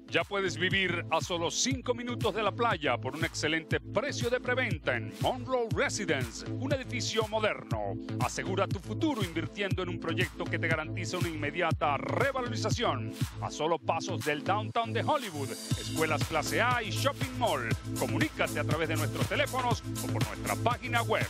Ya puedes vivir a solo 5 minutos de la playa por un excelente precio de preventa en Monroe Residence, un edificio moderno. Asegura tu futuro invirtiendo en un proyecto que te garantiza una inmediata revalorización. A solo pasos del downtown de Hollywood, escuelas clase A y shopping mall. Comunícate a través de nuestros teléfonos o por nuestra página web.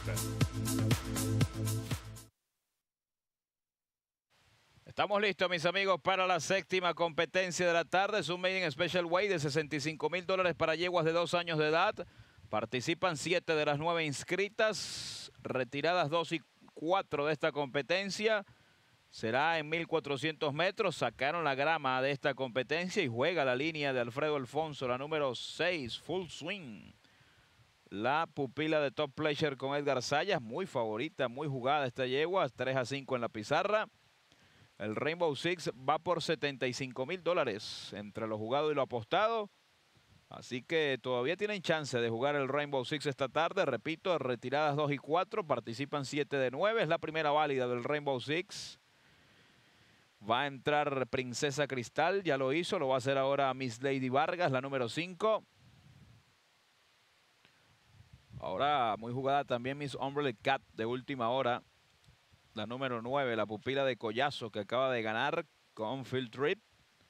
Estamos listos, mis amigos, para la séptima competencia de la tarde. Es un Maiden Special Weight de $65,000 para yeguas de 2 años de edad. Participan 7 de las 9 inscritas, retiradas 2 y 4 de esta competencia. Será en 1.400 metros. Sacaron la grama de esta competencia y juega la línea de Alfredo Alfonso, la número 6, Full Swing. La pupila de Top Pleasure con Edgar Sayas, muy favorita, muy jugada esta yegua, 3-5 en la pizarra. El Rainbow Six va por $75,000 entre lo jugado y lo apostado. Así que todavía tienen chance de jugar el Rainbow Six esta tarde. Repito, retiradas 2 y 4, participan 7 de 9. Es la primera válida del Rainbow Six. Va a entrar Princesa Cristal, ya lo hizo. Lo va a hacer ahora Miss Lady Vargas, la número 5. Ahora muy jugada también Miss Umbrella Cat de última hora. La número 9, la pupila de Collazo, que acaba de ganar con Field Trip.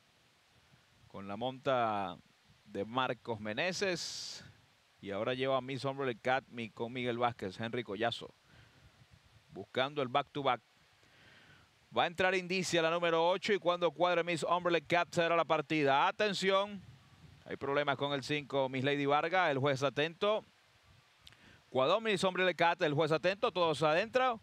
Con la monta de Marcos Meneses. Y ahora lleva a Miss Umbrella Cat con Miguel Vázquez, Henry Collazo. Buscando el back-to-back. Va a entrar Indicia, la número 8. Y cuando cuadre Miss Umbrella Cat será la partida. Atención. Hay problemas con el 5, Miss Lady Vargas. El juez atento. Cuadrón Miss Umbrella Cat, el juez atento. Todos adentro.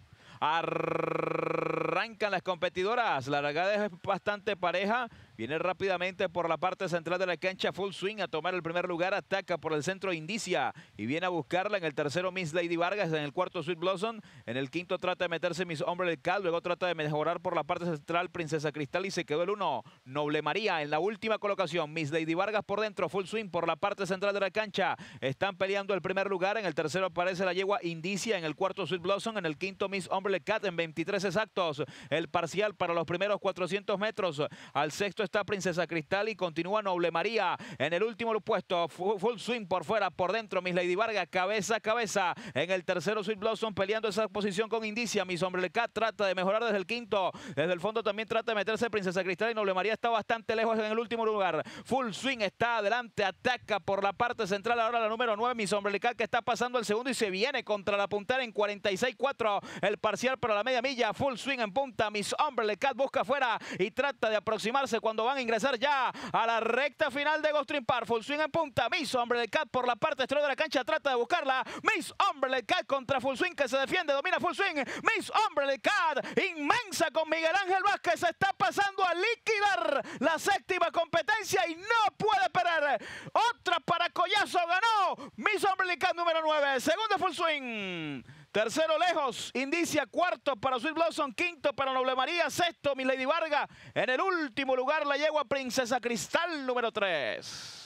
Arrancan las competidoras. La largada es bastante pareja. Viene rápidamente por la parte central de la cancha Full Swing a tomar el primer lugar. Ataca por el centro Indicia y viene a buscarla. En el tercero Miss Lady Vargas. En el cuarto Sweet Blossom. En el quinto trata de meterse Miss Umbrella Cat. Luego trata de mejorar por la parte central Princesa Cristal y se quedó el 1. Noble María en la última colocación. Miss Lady Vargas por dentro. Full Swing por la parte central de la cancha. Están peleando el primer lugar. En el tercero aparece la yegua Indicia. En el cuarto Sweet Blossom. En el quinto Miss Umbrella Cat en 23 exactos. El parcial para los primeros 400 metros. Al sexto está Princesa Cristal y continúa Noble María. En el último puesto, Full Swing por fuera, por dentro, Miss Lady Vargas, cabeza a cabeza. En el tercero, Sweet Blossom peleando esa posición con Indicia. Miss Umbrella Cat trata de mejorar desde el quinto. Desde el fondo también trata de meterse Princesa Cristal y Noble María está bastante lejos en el último lugar. Full Swing está adelante, ataca por la parte central. Ahora la número 9, Miss Umbrella Cat, que está pasando el segundo y se viene contra la puntera en 46-4. El parcial para la media milla. Full Swing en punta. Miss Umbrella Cat busca afuera y trata de aproximarse cuando van a ingresar ya a la recta final de Gulfstream Park. Full Swing en punta. Miss Umbrella Cat por la parte exterior de la cancha trata de buscarla. Miss Umbrella Cat contra Full Swing que se defiende. Domina Full Swing. Miss Umbrella Cat inmensa con Miguel Ángel Vázquez. Se está pasando a liquidar la séptima competencia y no puede perder. Otra para Collazo. Ganó Miss Umbrella Cat número 9. Segundo Full Swing. Tercero lejos, Indicia. Cuarto para Sweet Blossom. Quinto para Noble María. Sexto, Miss Lady Vargas. En el último lugar la yegua Princesa Cristal número 3.